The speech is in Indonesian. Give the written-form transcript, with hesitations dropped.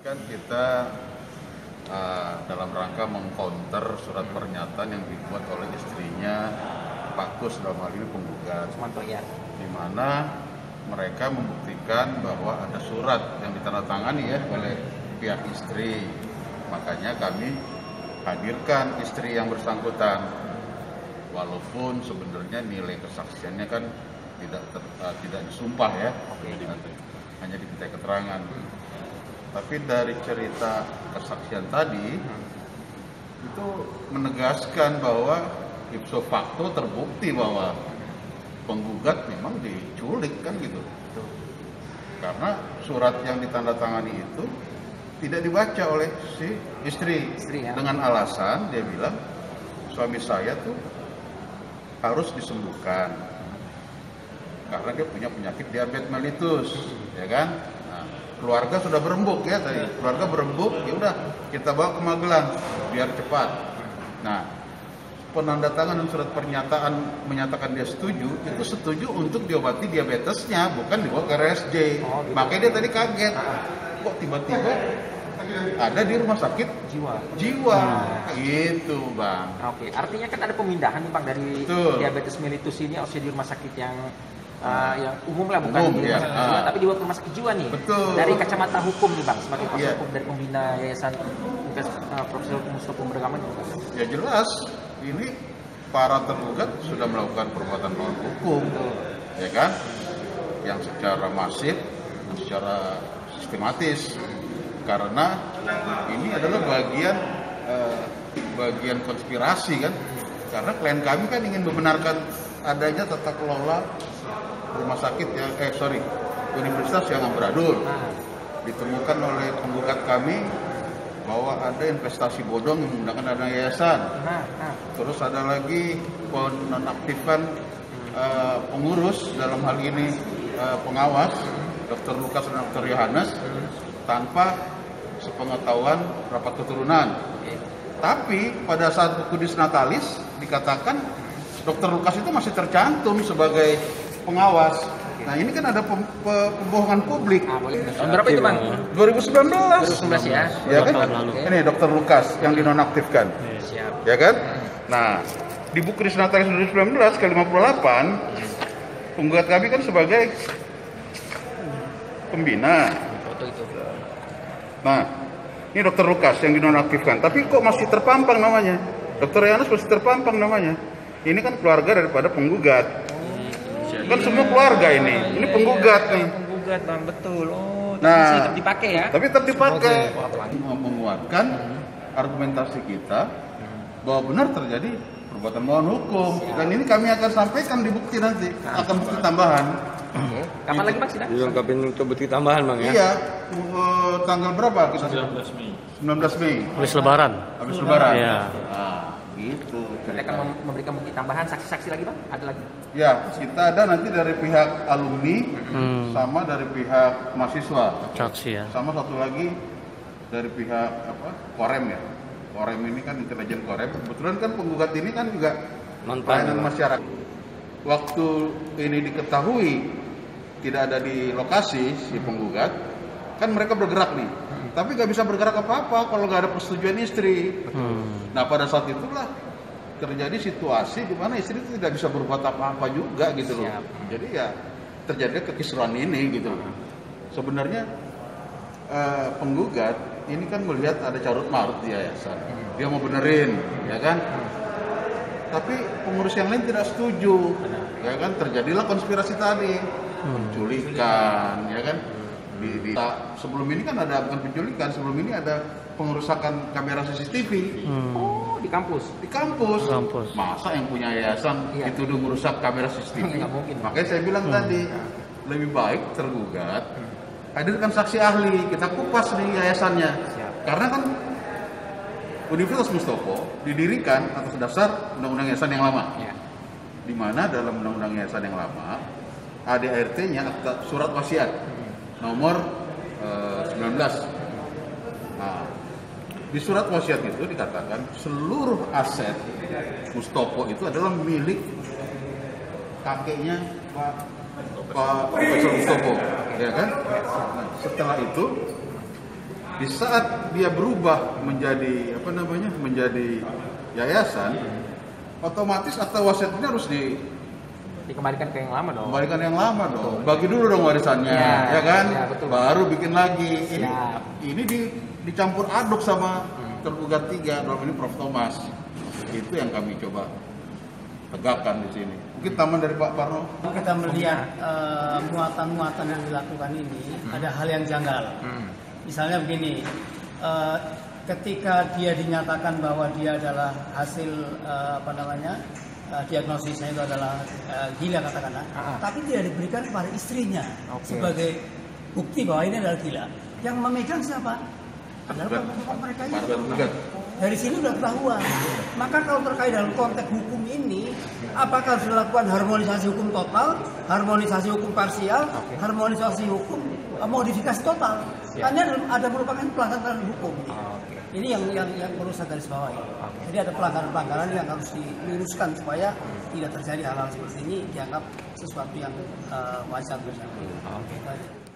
Kan kita dalam rangka mengcounter surat pernyataan yang dibuat oleh istrinya Pak Kus, dalam hal ini penggugat, di mana mereka membuktikan bahwa ada surat yang ditandatangani ya oleh pihak istri. Makanya kami hadirkan istri yang bersangkutan, walaupun sebenarnya nilai kesaksiannya kan tidak disumpah ya, hanya diminta keterangan. Tapi dari cerita kesaksian tadi itu menegaskan bahwa ipso facto terbukti bahwa penggugat memang diculik kan gitu. Karena surat yang ditandatangani itu tidak dibaca oleh si istri ya? Dengan alasan dia bilang suami saya tuh harus disembuhkan karena dia punya penyakit diabetes mellitus, ya kan? Keluarga sudah berembuk ya tadi, keluarga berembuk, ya udah kita bawa ke Magelang biar cepat. Nah, penandatanganan surat pernyataan menyatakan dia setuju, itu setuju untuk diobati diabetesnya, bukan dibawa ke RSJ. Makanya dia tadi kaget, kok tiba-tiba ada di rumah sakit jiwa. Gitu Bang. Oke, artinya kan ada pemindahan nih Bang dari diabetes mellitus ini harusnya di rumah sakit yang umum lah, bukan di rumah sakit jiwa, tapi dibawa ke rumah sakit jiwa nih. Betul. Dari kacamata hukum nih Bang, sebagai kuasa hukum dari pembina yayasan Profesor Mustopo Beragama nih Bang. Ya jelas, ini para tergugat sudah melakukan perbuatan melawan hukum, ya kan? Yang secara masif, secara sistematis. Karena ini adalah bagian konspirasi kan, karena klien kami kan ingin membenarkan adanya tata kelola rumah sakit universitas yang amburadul. Ditemukan oleh penggugat kami bahwa ada investasi bodong yang menggunakan dana yayasan. Terus ada lagi penonaktifan pengurus, dalam hal ini pengawas Dr. Lukas dan Dr. Yohanes tanpa sepengetahuan rapat keturunan. Tapi pada saat buku Disnatalis dikatakan Dr. Lukas itu masih tercantum sebagai pengawas. Nah ini kan ada pembohongan publik. Tahun berapa itu Bang? 2019 ya? Ya kan? Ini Dr. Lukas yang dinonaktifkan. Siap. Ya kan? Nah di buku Disnatalis 2019 ke 58 penggugat kami kan sebagai pembina. Nah, ini Dr. Lukas yang dinonaktifkan, tapi kok masih terpampang namanya? Dr. Yohanes masih terpampang namanya. Ini kan keluarga daripada penggugat. Kan semua keluarga ini penggugat nih. Penggugat Bang, betul. Nah, tetap dipakai ya? Tapi tetap dipakai. Menguatkan argumentasi kita bahwa benar terjadi perbuatan melawan hukum. Dan ini kami akan sampaikan di bukti nanti, akan bukti tambahan. Kapan lagi Bang sidang? Dilengkapin untuk bukti tambahan Bang ya? Iya, tanggal berapa kita? 19 Mei. 19 Mei. Habis lebaran. Habis lebaran. Iya. Nah, gitu. Kita akan memberikan bukti tambahan, saksi-saksi lagi Bang? Ada lagi? Ya, kita ada nanti dari pihak alumni sama dari pihak mahasiswa. Saksi ya. Sama satu lagi dari pihak Korem ya. Korem ini kan intelijen Korem. Kebetulan kan penggugat ini kan juga pelayanan masyarakat. Waktu ini diketahui tidak ada di lokasi si penggugat, kan mereka bergerak nih. Tapi nggak bisa bergerak apa-apa kalau nggak ada persetujuan istri. Nah pada saat itulah terjadi situasi di mana istri itu tidak bisa berbuat apa-apa juga gitu loh. Jadi ya terjadi kekisruhan ini gitu loh. Sebenarnya penggugat ini kan melihat ada carut marut di yayasan. Dia mau benerin, ya kan? Tapi pengurus yang lain tidak setuju, ya kan? Terjadilah konspirasi tadi, penculikan, ya kan? Sebelum ini kan ada bukan penculikan, sebelum ini ada pengerusakan kamera CCTV. Di kampus? Di kampus. Masa yang punya yayasan dituduh merusak kamera CCTV? Nggak mungkin. Makanya saya bilang tadi, lebih baik tergugat hadirkan saksi ahli, kita kupas di yayasannya. Karena kan Universitas Mustopo didirikan atas dasar Undang-Undang Yayasan yang lama. Di mana dalam Undang-Undang Yayasan yang lama ADART-nya surat wasiat nomor 19. Nah, di surat wasiat itu dikatakan seluruh aset Mustopo itu adalah milik kakeknya Pak Profesor Mustopo, ya kan? Nah, setelah itu di saat dia berubah menjadi apa namanya, menjadi yayasan, otomatis akta wasiatnya harus dikembalikan ke yang lama dong. Kembalikan yang lama dong. Bagi dulu dong warisannya, ya kan? Ya, betul. Baru bikin lagi. Ini dicampur aduk sama tergugat 3, dalam ini Prof. Thomas. Itu yang kami coba tegakkan di sini. Mungkin tambahan dari Pak Parno. Kita melihat muatan-muatan yang dilakukan ini ada hal yang janggal. Misalnya begini, ketika dia dinyatakan bahwa dia adalah hasil diagnosisnya itu adalah gila katakanlah, tapi tidak diberikan kepada istrinya sebagai bukti bahwa ini adalah gila. Yang memegang siapa? Adalah bapak mereka itu. Dari sini sudah ketahuan. Maka kalau terkait dalam konteks hukum ini, apakah harus dilakukan harmonisasi hukum total, harmonisasi hukum parsial, harmonisasi hukum modifikasi total? Karena ada merupakan pelanggaran hukum. Ini yang perlu saya garis bawahi. Jadi ada pelanggaran-pelanggaran yang harus diluruskan supaya tidak terjadi hal-hal seperti ini dianggap sesuatu yang wajar bersama.